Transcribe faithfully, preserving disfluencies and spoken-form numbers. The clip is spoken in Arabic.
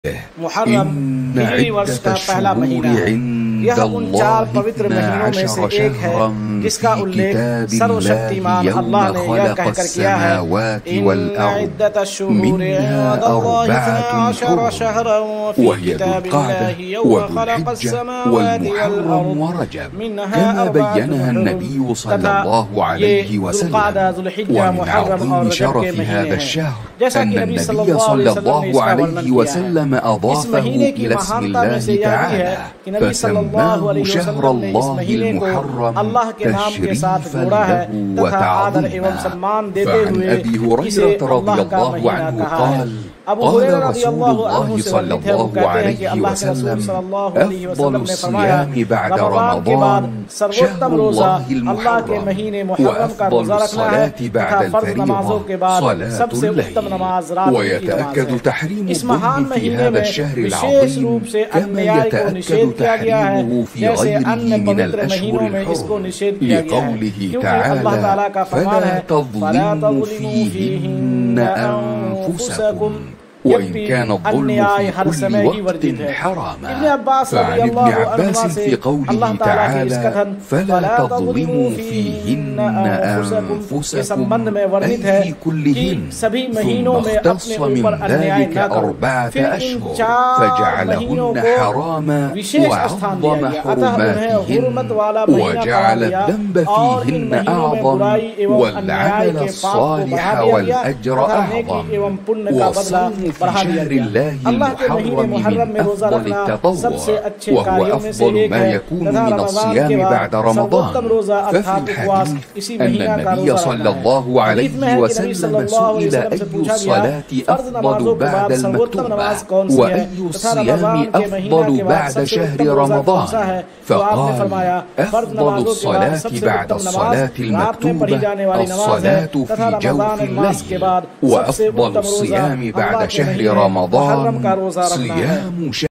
मुहर्रम हिजरी वर्ष का पहला महीना है। यह उन चार पवित्र महीनों में से एक है जिसका उल्लेख सर्वशक्तिमान अल्लाह ने यह कहकर किया है, इन्ना इद्दतश्शुहूरि इंदल्लाहि इस्ना अशर शहरन फी किताबिल्लाहि यौम खलक़स्समावाति वल अर्द मिन्हा अर्बअतुन हुरुम। तथा ये ज़ुल्क़अदा, ज़ुल्हिज्जा, मुहर्रम और रजब के महीने हैं। जैसा कि नबी सल्लल्लाहु अलैहि वसल्लम ने इसका वर्णन किया है। इस महीने की महानता में से यह भी है कि नबी सल्लल्लाहु अलैहि वसल्लम ने इस महीने को अल्लाह के नाम के साथ जोड़ा है तथा आदर एवं सम्मान देते हुए इसे अल्लाह का महीना कहा है। अबू हुरैरा रज़ियल्लाहु अन्हु से वर्णित है, वो कहते हैं कि अल्लाह के रसूल सल्लल्लाहु अलैहि वसल्लम ने फरमाया, रमज़ान के बाद सर्वोत्तम रोजा अल्लाह के महीने मुहर्रम का रोजा रखना है तथा फर्ज नमाजों के बाद सबसे उत्तम नमाज रात की नमाज है। इस महान महीने में विशेष रूप से अन्याय को निषेध किया गया है, जैसे अन्य पवित्र महीनों में इसको निषेध किया गया है, क्योंकि अल्लाह ताला का फरमान है, फला तज़लिमू फीहिन्न अंफुसकुम। وإن كان الظلم في كل وقت حراما. فعن ابن عباس في قوله تعالى فلا تظلموا فيهن أنفسكم أي في كلهن، ثم اختص من ذلك أربعة أشهر فجعلهن حراما وعظم حرماتهن وجعل الذنب فيهن أعظم والعمل الصالح والأجر أعظم. وصوم في شهر الله المحرم من أفضل التطوع، وهو أفضل ما يكون من الصيام بعد رمضان. ففي الحديث أن النبي صلى الله عليه وسلم سئل أي الصلاة أفضل بعد المكتوبة وأي الصيام أفضل بعد شهر رمضان، فقال أفضل الصلاة بعد الصلاة المكتوبة الصلاة في جوف الليل، وأفضل الصيام بعد شهر رمضان صيام شهر